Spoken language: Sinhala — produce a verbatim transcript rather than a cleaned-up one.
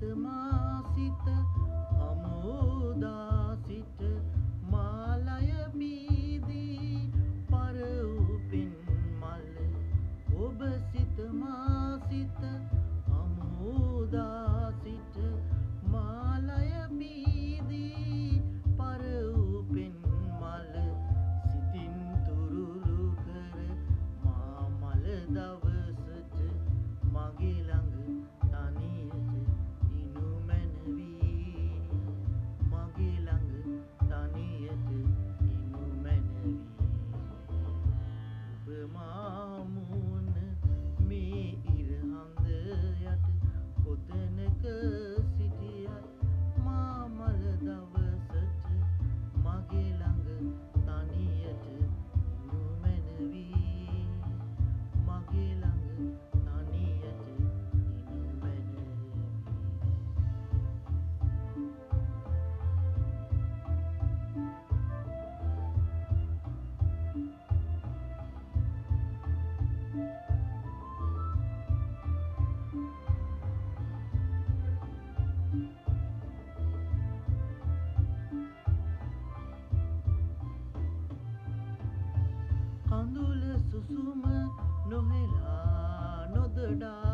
මා සිත හමුදා සිට මාලය බීදී පර වූ පින් මල ඔබ සිත මා සිත හමුදා සිට මාලය බීදී පර වූ පින් මල සිතින් තුරුරු කර මා මල දවසට මගේ ළඟ තනියට ඉනු මැනවී මගේ ළඟ තනියට ඉනු මැනවී ඔබ මා මුණ මේ ඉර හඳ යට කොතැනක සිටියත් මා මල දවසට මගේ ළඟ තනියට ඉනු මැනවී මගේ ළඟ තනියට ඉනු මැනවී කඳුල සුසුම නොහෙලා නොදොඩා